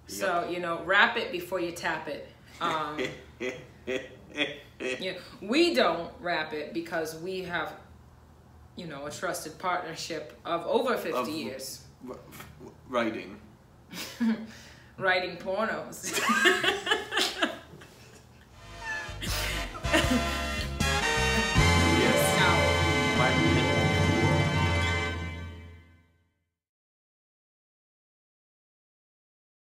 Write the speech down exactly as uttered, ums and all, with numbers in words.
So, yep. you know, wrap it before you tap it. Um, you know, we don't wrap it because we have, you know, a trusted partnership of over fifty of years. Writing. Writing pornos.